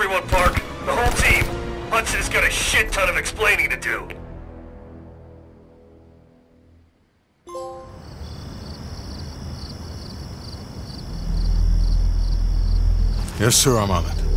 everyone, Park. The whole team. Hudson's got a shit ton of explaining to do. Yes, sir, I'm on it.